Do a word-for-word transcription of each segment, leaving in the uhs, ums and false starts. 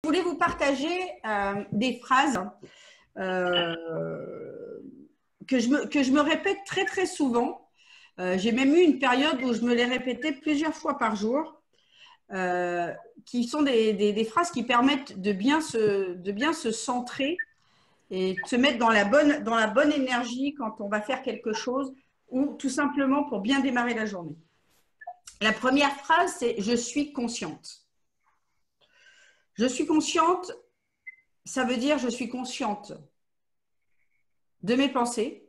Je voulais vous partager euh, des phrases euh, que, je me, que je me répète très très souvent. Euh, J'ai même eu une période où je me les répétais plusieurs fois par jour, euh, qui sont des, des, des phrases qui permettent de bien se, de bien se centrer et de se mettre dans la, bonne, dans la bonne énergie quand on va faire quelque chose ou tout simplement pour bien démarrer la journée. La première phrase, c'est « Je suis consciente ». Je suis consciente, ça veut dire je suis consciente de mes pensées,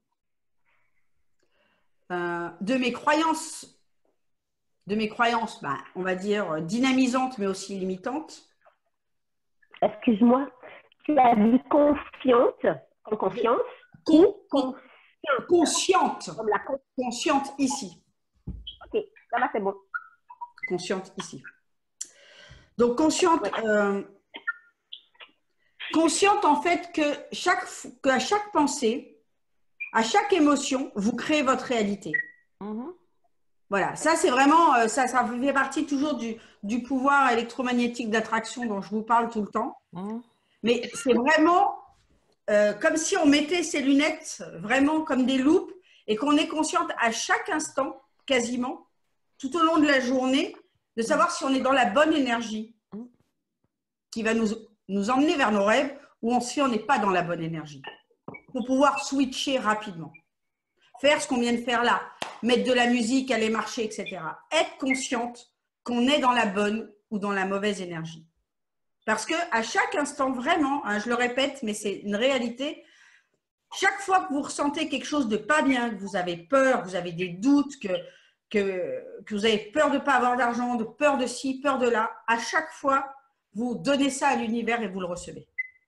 euh, de mes croyances, de mes croyances, ben, on va dire dynamisantes mais aussi limitantes. Excuse-moi, tu as dit confiante, en confiance Con, ou con, consciente, consciente, comme la con... consciente ici. Ok, ça va, c'est bon. Consciente ici. Donc consciente, Ouais. euh, consciente en fait que chaque, qu'à chaque pensée, à chaque émotion, vous créez votre réalité. Mm-hmm. Voilà, ça c'est vraiment, ça, ça fait partie toujours du, du pouvoir électromagnétique d'attraction dont je vous parle tout le temps. Mm-hmm. Mais c'est vraiment euh, comme si on mettait ses lunettes vraiment comme des loupes et qu'on est consciente à chaque instant, quasiment, tout au long de la journée, de savoir si on est dans la bonne énergie qui va nous, nous emmener vers nos rêves ou si on n'est pas dans la bonne énergie. Pour pouvoir switcher rapidement. Faire ce qu'on vient de faire là. Mettre de la musique, aller marcher, et cetera. Être consciente qu'on est dans la bonne ou dans la mauvaise énergie. Parce qu'à chaque instant, vraiment, hein, je le répète, mais c'est une réalité, chaque fois que vous ressentez quelque chose de pas bien, que vous avez peur, que vous avez des doutes, que, que, que vous avez peur de ne pas avoir d'argent, de peur de ci, peur de là, à chaque fois, vous donnez ça à l'univers et vous le recevez.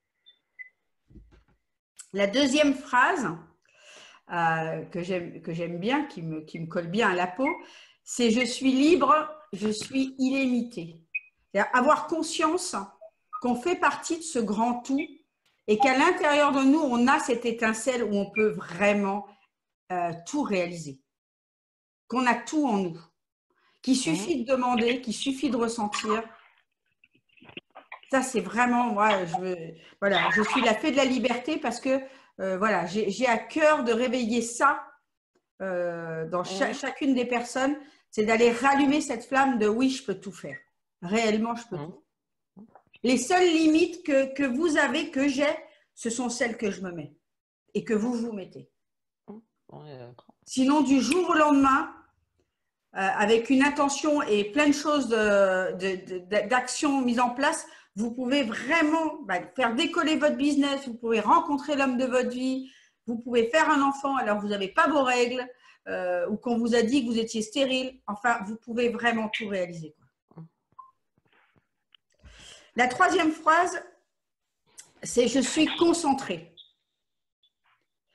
La deuxième phrase, Euh, que j'aime bien, qui me, qui me colle bien à la peau, c'est « je suis libre, je suis illimité ». Avoir conscience qu'on fait partie de ce grand tout et qu'à l'intérieur de nous, on a cette étincelle où on peut vraiment euh, tout réaliser. Qu'on a tout en nous. Qu'il suffit de demander, qu'il suffit de ressentir. Ça, c'est vraiment, moi, je, veux, voilà, je suis la fée de la liberté parce que euh, voilà, j'ai à cœur de réveiller ça Euh, dans cha mmh. chacune des personnes, c'est d'aller rallumer cette flamme de oui, je peux tout faire. Réellement, je peux mmh. tout. Les seules limites que, que vous avez, que j'ai, ce sont celles que je me mets et que vous vous mettez. Mmh. Sinon, du jour au lendemain, euh, avec une intention et plein de choses d'actions mises en place, vous pouvez vraiment bah, faire décoller votre business, vous pouvez rencontrer l'homme de votre vie, vous pouvez faire un enfant alors vous n'avez pas vos règles, euh, ou qu'on vous a dit que vous étiez stérile. Enfin, vous pouvez vraiment tout réaliser. Quoi. La troisième phrase, c'est « je suis concentrée euh, ».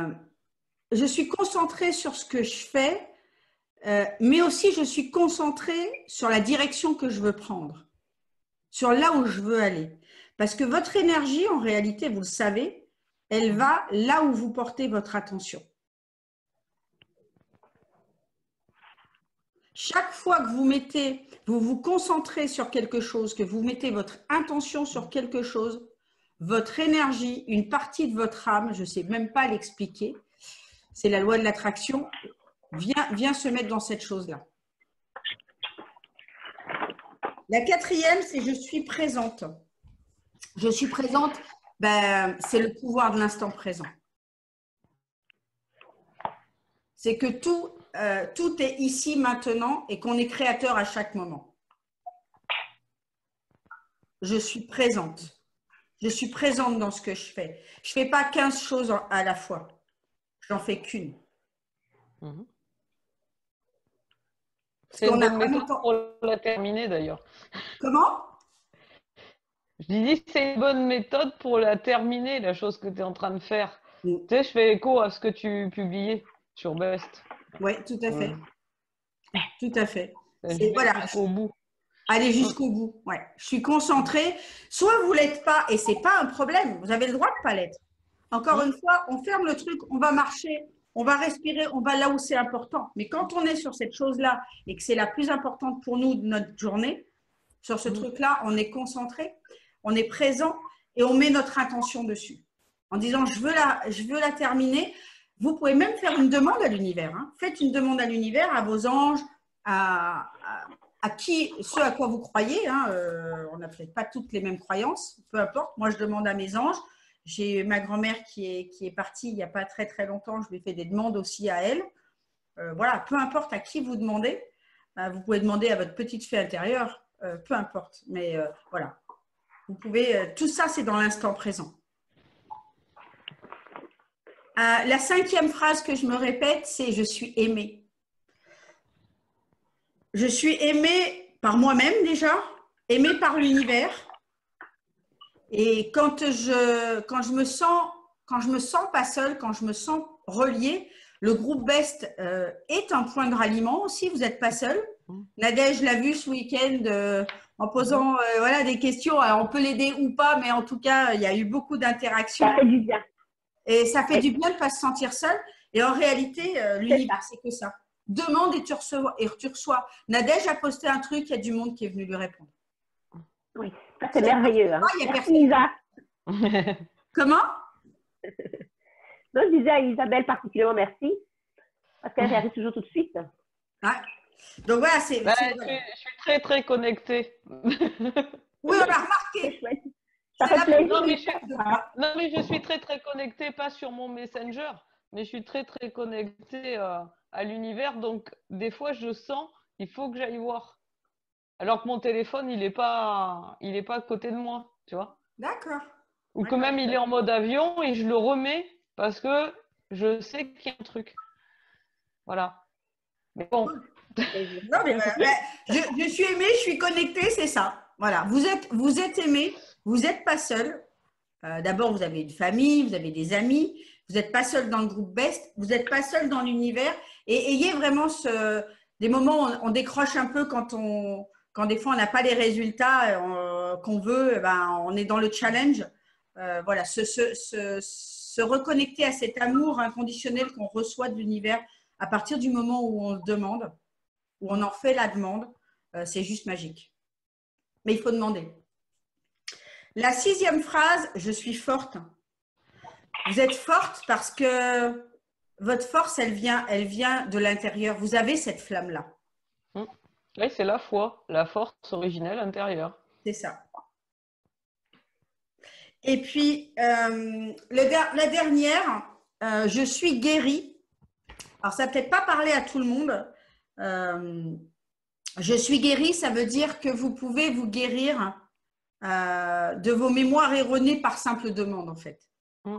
Je suis concentrée sur ce que je fais, euh, mais aussi je suis concentrée sur la direction que je veux prendre, sur là où je veux aller. Parce que votre énergie, en réalité, vous le savez, elle va là où vous portez votre attention. Chaque fois que vous mettez, vous vous concentrez sur quelque chose, que vous mettez votre intention sur quelque chose, votre énergie, une partie de votre âme, je ne sais même pas l'expliquer, c'est la loi de l'attraction, vient, vient se mettre dans cette chose-là. La quatrième, c'est je suis présente. Je suis présente, ben, c'est le pouvoir de l'instant présent. C'est que tout, euh, tout est ici maintenant et qu'on est créateur à chaque moment. Je suis présente. Je suis présente dans ce que je fais. Je ne fais pas quinze choses à la fois. Je n'en fais qu'une. Mmh. C'est une bonne méthode pour la terminer d'ailleurs. Comment? Je dis que c'est une bonne méthode pour la terminer, la chose que tu es en train de faire. Mmh. Tu sais, je fais écho à ce que tu publiais sur Best. Oui, tout à fait. Ouais. Tout à fait. C'est voilà. Jusqu'au bout. Allez jusqu'au bout. Ouais. Je suis concentrée. Soit vous ne l'êtes pas et ce n'est pas un problème. Vous avez le droit de ne pas l'être. Encore mmh. une fois, on ferme le truc, on va marcher, on va respirer, on va là où c'est important. Mais quand on est sur cette chose-là et que c'est la plus importante pour nous de notre journée, sur ce Mmh. truc-là, on est concentré, on est présent et on met notre intention dessus. En disant, je veux la, je veux la terminer. Vous pouvez même faire une demande à l'univers. Hein. Faites une demande à l'univers, à vos anges, à, à, à qui, ceux à quoi vous croyez. Hein. Euh, on n'a peut-être pas toutes les mêmes croyances, peu importe. Moi, je demande à mes anges. J'ai ma grand-mère qui est, qui est partie il n'y a pas très très longtemps. Je lui ai fait des demandes aussi à elle. Euh, voilà, peu importe à qui vous demandez. Euh, vous pouvez demander à votre petite fée intérieure, euh, peu importe. Mais euh, voilà, vous pouvez. Euh, tout ça, c'est dans l'instant présent. Euh, la cinquième phrase que je me répète, c'est « je suis aimée ». Je suis aimée par moi-même déjà, aimée par l'univers. Et quand je, quand, je me sens, quand je me sens pas seule, quand je me sens reliée, le groupe Best euh, est un point de ralliement aussi, vous n'êtes pas seul. Nadège l'a vu ce week-end euh, en posant euh, voilà, des questions. Alors, on peut l'aider ou pas, mais en tout cas, il y a eu beaucoup d'interactions. Ça fait du bien. Et ça fait Oui. du bien de ne pas se sentir seul. Et en réalité, euh, l'univers, c'est que ça. Demande et tu reçois. Et tu reçois. Nadège a posté un truc, il y a du monde qui est venu lui répondre. Oui, ça c'est merveilleux. Hein. Il y a Merci personne. Isa. Comment? Non, je disais à Isabelle particulièrement merci, parce qu'elle réagit toujours tout de suite. Ouais. Donc voilà, c'est. Bah, c'est- je, suis, je suis très très connectée. Oui, on a remarqué. C'est chouette. Ça C'est fait la plaisir. Non mais, je, Ah, non, mais je suis très très connectée, pas sur mon Messenger, mais je suis très très connectée euh, à l'univers. Donc, des fois, je sens, il faut que j'aille voir. Alors que mon téléphone, il n'est pas, il est pas à côté de moi, tu vois. D'accord. Ou que D'accord. même il est en mode avion et je le remets parce que je sais qu'il y a un truc. Voilà. Mais bon. plaisir. Non, mais voilà. Ben, je, je suis aimée, je suis connectée, c'est ça. Voilà. Vous êtes, vous êtes aimé, vous n'êtes pas seul. Euh, D'abord, vous avez une famille, vous avez des amis, vous n'êtes pas seul dans le groupe Best, vous n'êtes pas seul dans l'univers. Et ayez vraiment ce, des moments où on, on décroche un peu quand, on, quand des fois on n'a pas les résultats euh, qu'on veut, ben, on est dans le challenge. Euh, voilà, se, se, se, se reconnecter à cet amour inconditionnel qu'on reçoit de l'univers à partir du moment où on le demande, où on en fait la demande, euh, c'est juste magique. Mais il faut demander. La sixième phrase, je suis forte. Vous êtes forte parce que votre force, elle vient, elle vient de l'intérieur. Vous avez cette flamme-là. Oui, c'est la foi, la force originelle intérieure. C'est ça. Et puis, euh, le, la dernière, euh, je suis guérie. Alors, ça ne peut-être pas parler à tout le monde. Euh, je suis guérie, ça veut dire que vous pouvez vous guérir euh, de vos mémoires erronées par simple demande, en fait. Mmh.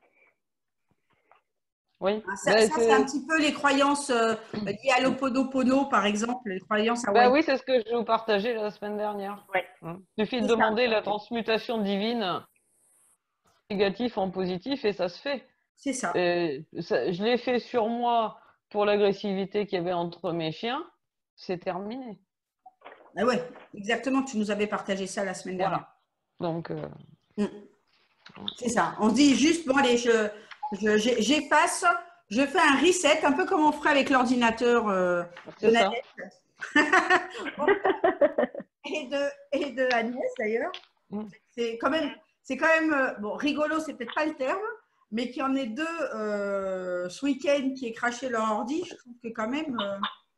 Oui. Ça, Ben, ça c'est un petit peu les croyances euh, liées à l'Ho'oponopono, par exemple, les croyances ben hawaïennes. oui, c'est ce que je vous partageais la semaine dernière. Ouais. Mmh. Il suffit de C'est ça. demander la transmutation divine, négatif en positif, et ça se fait. C'est ça. Et ça, je l'ai fait sur moi pour l'agressivité qu'il y avait entre mes chiens. C'est terminé. Ah ouais, exactement. Tu nous avais partagé ça la semaine dernière. Voilà. Donc, euh, Mm. C'est ça. On se dit juste, bon, allez, je, je, j'ai- j'efface, je fais un reset, un peu comme on ferait avec l'ordinateur euh, de c'est ça. Nadège et de, et de Agnès d'ailleurs. Mm. C'est quand même, c'est quand même euh, bon, rigolo, c'est peut-être pas le terme, mais qu'il y en ait deux euh, ce week-end qui aient craché leur ordi, je trouve que quand même. euh,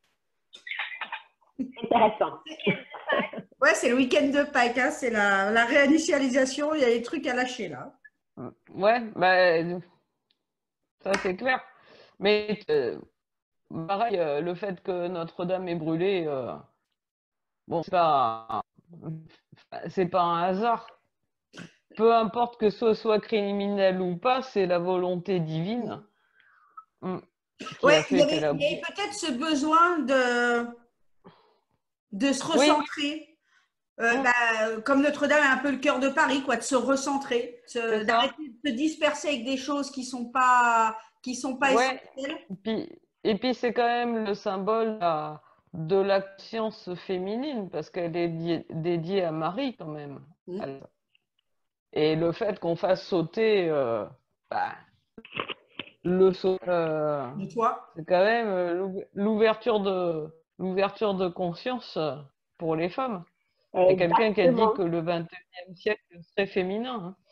Intéressant. Ouais, c'est le week-end de Pâques, hein, c'est la, la réinitialisation, il y a des trucs à lâcher là. Ouais, bah, ça c'est clair. Mais euh, pareil, euh, le fait que Notre-Dame est brûlée, euh, bon, c'est pas, c'est pas un hasard. Peu importe que ce soit criminel ou pas, c'est la volonté divine. Mm. Qui Ouais, a il y fait avait, qu'elle a... il y avait peut-être ce besoin de, de se Oui. recentrer. Euh, Mm. bah, comme Notre-Dame est un peu le cœur de Paris, quoi, de se recentrer, se- C'est ça. d'arrêter de se disperser avec des choses qui sont pas, qui sont pas Ouais. essentielles. Et puis, et puis c'est quand même le symbole à- de la conscience féminine, parce qu'elle est di- dédiée à Marie quand même. Mm. Elle- Et le fait qu'on fasse sauter euh, bah, le saut, euh, De toi. c'est quand même euh, l'ouv- l'ouverture de l'ouverture de conscience euh, pour les femmes. Il y a quelqu'un qui a dit Exactement. que le vingt et unième siècle serait féminin. Hein.